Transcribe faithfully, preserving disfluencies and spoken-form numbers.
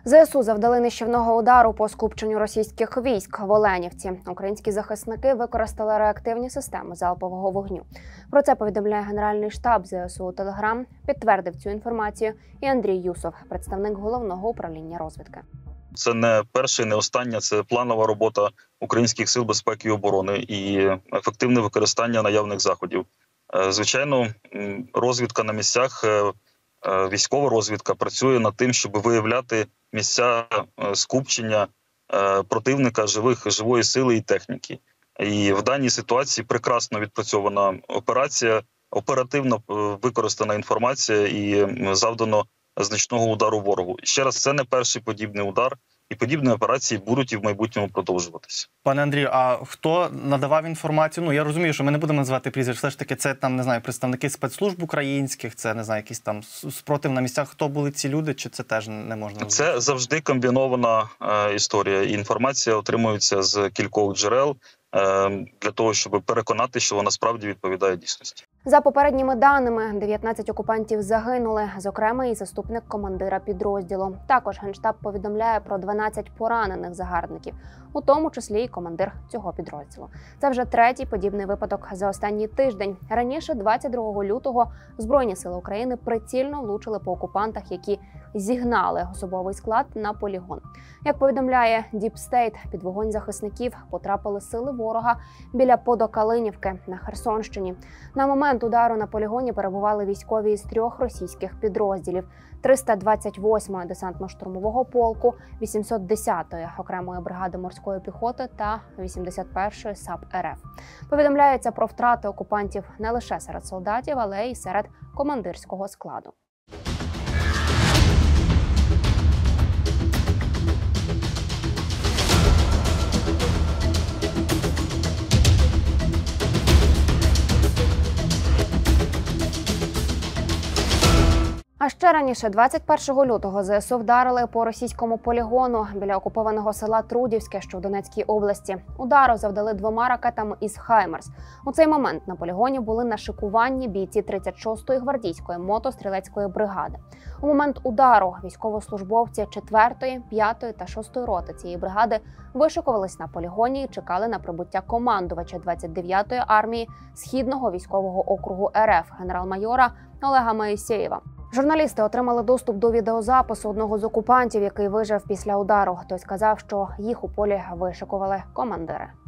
ЗСУ завдали нищівного удару по скупченню російських військ в Оленівці. Українські захисники використали реактивні системи залпового вогню. Про це повідомляє Генеральний штаб ЗСУ у Телеграм. Підтвердив цю інформацію і Андрій Юсов, представник Головного управління розвідки. Це не перше, не останнє, це планова робота українських сил безпеки і оборони і ефективне використання наявних заходів. Звичайно, розвідка на місцях, військова розвідка працює над тим, щоб виявляти місця скупчення противника, живих, живої сили і техніки. І в даній ситуації прекрасно відпрацьована операція, оперативно використана інформація і завдано значного удару ворогу. Ще раз, це не перший подібний удар, і подібні операції будуть і в майбутньому продовжуватися. Пане Андрію, а хто надавав інформацію? Ну, я розумію, що ми не будемо називати прізвищ, все ж таки це там, не знаю, представники спецслужб українських, це, не знаю, якісь там спротив на місцях. Хто були ці люди, чи це теж не можна назвати? Це завжди комбінована е, історія. І інформація отримується з кількох джерел е, для того, щоб переконати, що вона справді відповідає дійсності. За попередніми даними, дев'ятнадцять окупантів загинули, зокрема і заступник командира підрозділу. Також Генштаб повідомляє про дванадцять поранених загарбників, у тому числі і командир цього підрозділу. Це вже третій подібний випадок за останній тиждень. Раніше, двадцять другого лютого, Збройні сили України прицільно влучили по окупантах, які зігнали особовий склад на полігон. Як повідомляє Deep State, під вогонь захисників потрапили сили ворога біля Подокалинівки на Херсонщині. На момент удару на полігоні перебували військові із трьох російських підрозділів: триста двадцять восьмого десантно-штурмового полку, вісімсот десятої окремої бригади морської піхоти та вісімдесят першої САП РФ. Повідомляється про втрати окупантів не лише серед солдатів, але й серед командирського складу. А ще раніше, двадцять першого лютого, ЗСУ вдарили по російському полігону біля окупованого села Трудівське, що в Донецькій області. Удару завдали двома ракетами із «Хаймерс». У цей момент на полігоні були на шикуванні бійці тридцять шостої гвардійської мотострілецької бригади. У момент удару військовослужбовці четвертої, п'ятої та шостої роти цієї бригади вишикувались на полігоні і чекали на прибуття командувача двадцять дев'ятої армії Східного військового округу РФ генерал-майора Олега Моїсеєва. Журналісти отримали доступ до відеозапису одного з окупантів, який вижив після удару. Той сказав, що їх у полі вишикували командири.